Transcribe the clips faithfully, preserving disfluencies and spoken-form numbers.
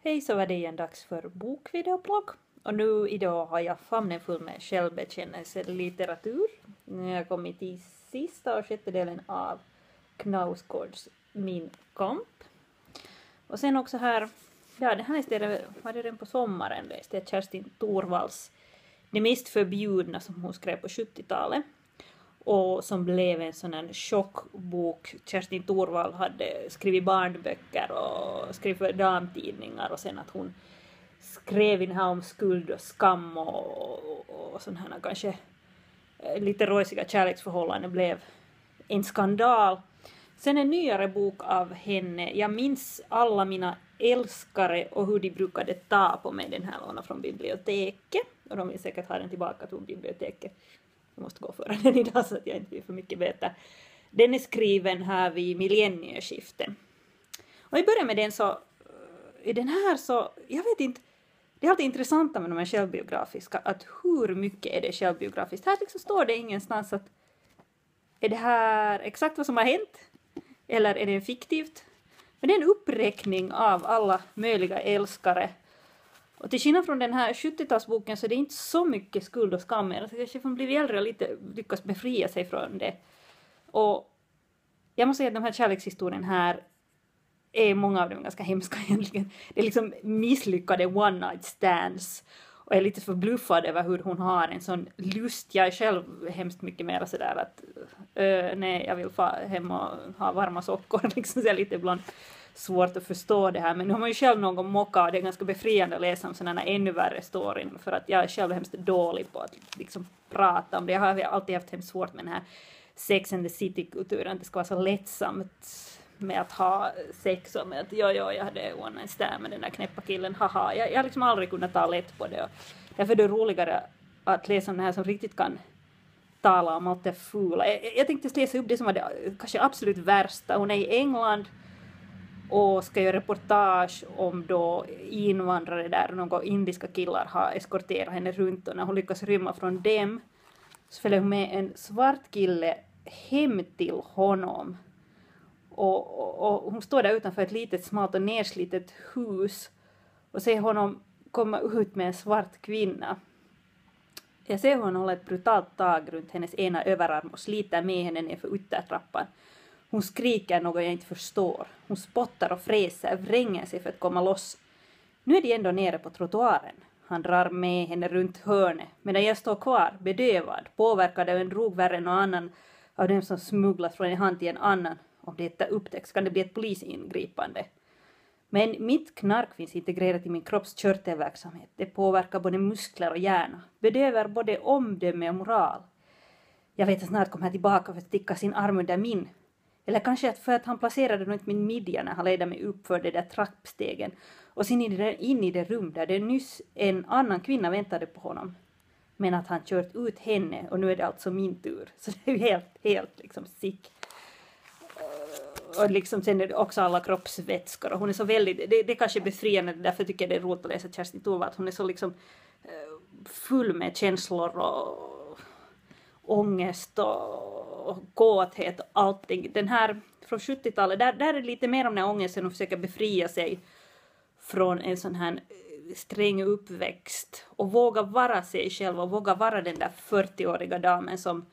Hej, så var det igen dags för bokvideoblogg. Och nu idag har jag famnen full med självbekännelselitteratur. Jag har kommit till sista och sjätte delen av Knausgårds Min kamp. Och sen också här, ja det här läste var det redan på sommaren, läste jag Kerstin Thorvalls Det mest förbjudna som hon skrev på sjuttiotalet. Och som blev en sån här chockbok. Kerstin Thorvall hade skrivit barnböcker och skrivit för damtidningar. Och sen att hon skrev in här om skuld och skam och, och, och sån här kanske lite rösiga kärleksförhållanden blev en skandal. Sen en nyare bok av henne. Jag minns alla mina älskare och hur de brukade ta på mig, den här låna från biblioteket. Och de vill säkert ha den tillbaka till biblioteket. Jag måste gå före den idag så att jag inte blir för mycket bättre. Den är skriven här vid millennieskiften. Och i början med den så, i den här så, jag vet inte, det är alltid intressant med de här självbiografiska, att hur mycket är det självbiografiskt. Här liksom står det ingenstans att är det här exakt vad som har hänt eller är det fiktivt. Men det är en uppräkning av alla möjliga älskare. Och till skillnad från den här sjuttiotalsboken så är det inte så mycket skuld och skam. Alltså kanske får bli äldre och lite lyckas befria sig från det. Och jag måste säga att de här kärlekshistorien här är många av dem ganska hemska egentligen. Det är liksom misslyckade one night stands. Och jag är lite förbluffad över hur hon har en sån lust. Jag är själv hemskt mycket mer sådär att uh, nej, jag vill få hem och ha varma sockor. Liksom så är lite ibland svårt att förstå det här. Men nu har man ju själv någon mocka och det är ganska befriande att läsa om sådana ännu värre storyn. För att jag är själv hemskt dålig på att liksom prata om det. Jag har alltid haft hemskt svårt med den här Sex and the City-kulturen. Det ska vara så lättsamt med att ha sex och med att ja, ja, jag hade one night stand med den där knäppa killen, haha. Jag, jag har liksom aldrig kunnat ta lätt på det. Och därför är det roligare att läsa om det här som riktigt kan tala om allt det fula. Jag, jag tänkte läsa upp det som var det kanske absolut värsta. Hon är i England och ska göra reportage om då invandrare där. Några indiska killar har eskorterat henne runt och när hon lyckas rymma från dem så följer hon med en svart kille hem till honom. Och, och, och hon står där utanför ett litet smalt och nerslitet hus och ser honom komma ut med en svart kvinna. Jag ser honom hålla ett brutalt tag runt hennes ena överarm och sliter med henne ner för yttertrappan. Hon skriker något jag inte förstår. Hon spottar och fräser, vränger sig för att komma loss. Nu är de ändå nere på trottoaren. Han drar med henne runt hörnet medan jag står kvar, bedövad, påverkad av en drog värre än någon annan av dem som smugglas från en hand till en annan. Om detta upptäcks kan det bli ett polisingripande. Men mitt knark finns integrerat i min kropps körtelverksamhet. Det påverkar både muskler och hjärna. Bedövar både omdöme och moral. Jag vet att snart kommer tillbaka för att sticka sin arm under min. Eller kanske att för att han placerade runt min midja när han ledde mig upp för det där trappstegen. Och sen in i det rum där det nyss en annan kvinna väntade på honom. Men att han kört ut henne och nu är det alltså min tur. Så det är ju helt, helt liksom sick. Och liksom sen är det också alla kroppsvätskor. Och hon är så väldigt, det, det är kanske befriande, därför tycker jag det är roligt att läsa Kerstin Thorvall. Hon är så liksom full med känslor och ångest och kåthet och allting. Den här från sjuttiotalet, där, där är det lite mer om den här ångesten och försöka befria sig från en sån här sträng uppväxt. Och våga vara sig själv och våga vara den där fyrtioåriga damen som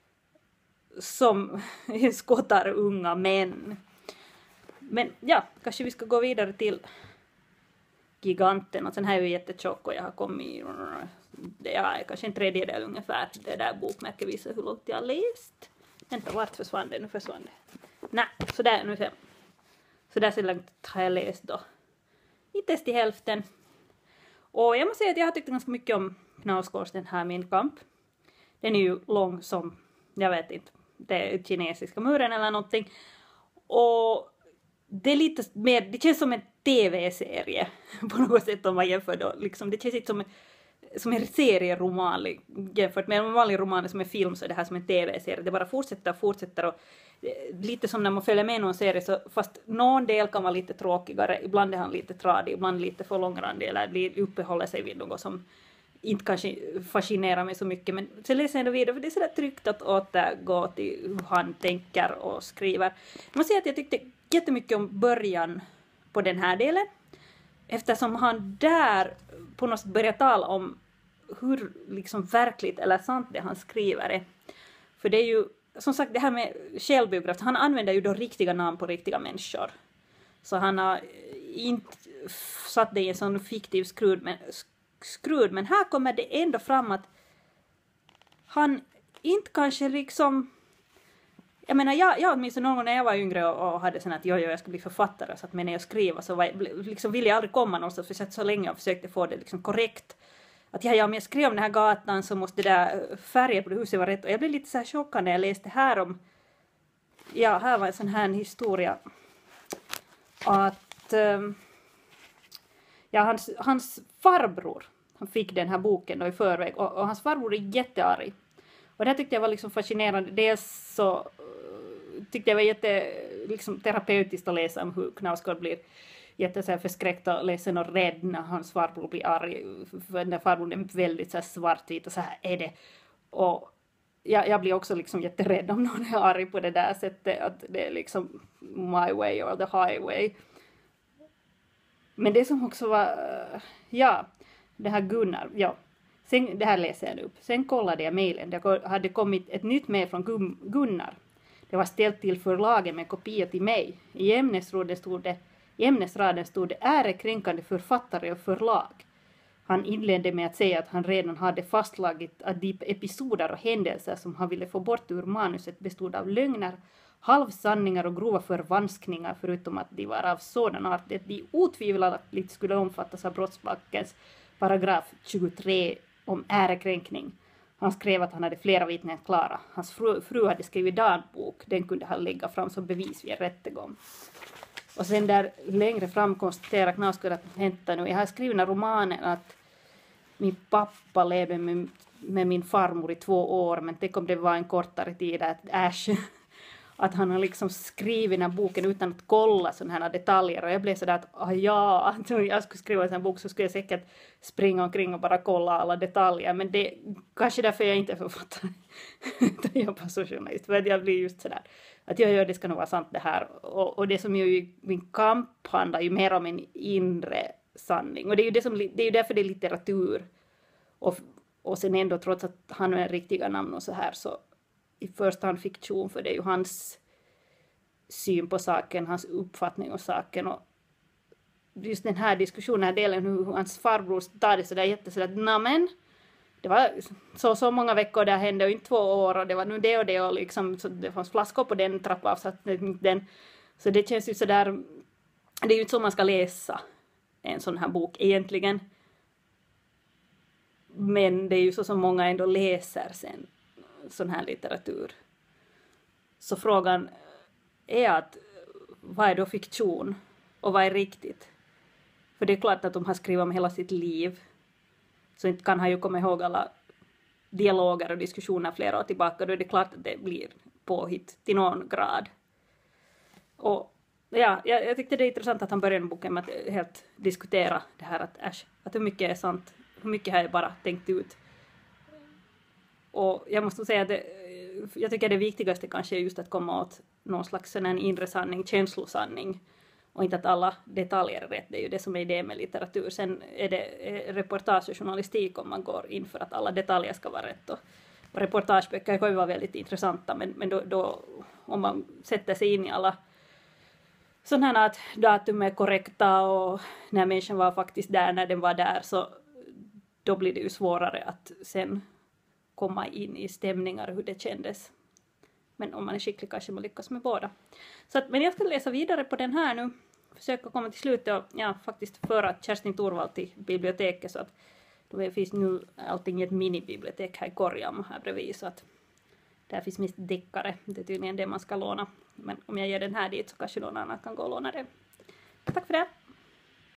som skottar unga män. Men ja, kanske vi ska gå vidare till giganten. Och sen här är ju jättetjock och jag har kommit ja, kanske en tredjedel ungefär. Det där bokmärket visar hur långt jag har läst. Vänta, vart försvann det? Nu försvann det. Nej, så där nu ser så där så långt har jag läst då. Inte ens till hälften. Och jag måste säga att jag har tyckt ganska mycket om Knausgårds den här Min kamp. Den är ju lång som, jag vet inte, det är kinesiska muren eller någonting. Och det är lite mer, det känns som en tv-serie på något sätt om man jämför då. Liksom, det känns inte som, som en serieroman jämfört med en vanlig roman som en film, så är det här som en tv-serie. Det bara fortsätter och fortsätter och lite som när man följer med någon serie, så fast någon del kan vara lite tråkigare, ibland är han lite tradig, ibland lite för långrandig eller uppehåller sig vid något som inte kanske fascinerar mig så mycket, men så läser jag ändå vidare för det är sådär tryggt att återgå till hur han tänker och skriver. Jag måste säga att jag tyckte jättemycket om början på den här delen. eftersom han där på något sätt börjar tala om hur liksom verkligt eller sant det han skriver är. För det är ju, som sagt, det här med självbiografi, han använder ju då riktiga namn på riktiga människor. Så han har inte satt det i en sån fiktiv skrud, men, skrud, men här kommer det ändå fram att han inte kanske liksom, jag menar, jag, jag åtminstone någon gång när jag var yngre och, och hade sån att jag, jag skulle bli författare och satt mig ner och skriva, så var, liksom ville jag aldrig komma någonstans, för jag satt så länge och försökte få det liksom korrekt. Att ja, ja, om jag skrev om den här gatan så måste det där färgen på det huset vara rätt. Och jag blev lite så här chockad när jag läste här om, ja, här var en sån här historia. Att, um, ja, hans, hans farbror, han fick den här boken då i förväg. Och, och hans farbror är jättearg. Och det här tyckte jag var liksom fascinerande. Dels så uh, tyckte jag var jätte, liksom, terapeutiskt att läsa om hur Knausgård blir jätte så här förskräckt och ledsen och rädd när hans farbror blir arg. För den farbror är väldigt så här svartvit och så här är det. Och jag, jag blir också liksom jätterädd om någon är arg på det där sättet. Att det är liksom my way or the highway. Men det som också var, ja, det här Gunnar, ja. Sen, det här läser jag nu upp. Sen kollade jag mejlen. Det hade kommit ett nytt mejl från Gunnar. Det var ställt till förlaget med kopia till mig. I ämnesraden stod det I ämnesraden stod det ärekränkande författare och förlag. Han inledde med att säga att han redan hade fastslagit att de episoder och händelser som han ville få bort ur manuset bestod av lögner, halvsanningar och grova förvanskningar, förutom att de var av sådan art att de otvivelaktigt skulle omfattas av brottsbalkens paragraf tjugotre om ärekränkning. Han skrev att han hade flera vittnen klara. Hans fru, fru hade skrivit dagbok. Den kunde han lägga fram som bevis vid en rättegång. Och sen där längre fram konstaterar Knausgård att hämta nu. Jag har skrivit romanen att min pappa levde med, med min farmor i två år. Men tänk om det var en kortare tid att äsch. Att han har liksom skrivit den här boken utan att kolla sådana här detaljer. Och jag blev sådär att ah, ja, att jag skulle skriva en sån här bok så skulle jag säkert springa omkring och bara kolla alla detaljer. Men det kanske därför jag inte är författare. Utan jag bara så journalist. För jag blir just sådär. Att jag gör det ska nog vara sant det här. Och, och det som ju min kamp handlar ju mer om en inre sanning. Och det är ju, det som, det är ju därför det är litteratur. Och, och sen ändå trots att han är riktiga namn och så här så i första hand fiktion, för det är ju hans syn på saken, hans uppfattning om saken. Och just den här diskussionen, här delen hur hans farbror tar det sådär jättesådär, namen, det var så så många veckor där hände och inte två år och det var nu det och det och liksom, så det fanns flaskor på den trappan så att den, så det känns ju sådär, det är ju inte så man ska läsa en sån här bok egentligen. Men det är ju så som många ändå läser sen sån här litteratur. Så frågan är att vad är då fiktion och vad är riktigt? För det är klart att de har skrivit om hela sitt liv så inte kan han ju komma ihåg alla dialoger och diskussioner flera år tillbaka. Då är det klart att det blir påhitt till någon grad. Och ja, jag, jag tyckte det är intressant att han började med boken med att helt diskutera det här att, äsch, att hur mycket är sant, hur mycket har jag bara tänkt ut. Och jag måste säga att det, jag tycker det viktigaste kanske är just att komma åt någon slags en inre sanning, känslosanning. Och inte att alla detaljer är rätt, det är ju det som är idén med litteratur. Sen är det reportage och journalistik om man går in för att alla detaljer ska vara rätt. Och, och reportageböcker kan ju vara väldigt intressanta, men, men då, då om man sätter sig in i alla sådana här att datum är korrekta och när människan var faktiskt där när den var där, så då blir det ju svårare att sen komma in i stämningar hur det kändes. Men om man är skicklig kanske man lyckas med båda. Så att, men jag ska läsa vidare på den här nu. Försöka komma till slutet och ja, faktiskt föra Kerstin Thorvald till biblioteket så att då finns nu allting i ett minibibliotek här i Korjam här bredvid, så att där finns mest deckare. Det är tydligen det man ska låna. Men om jag ger den här dit så kanske någon annan kan gå och låna den. Tack för det!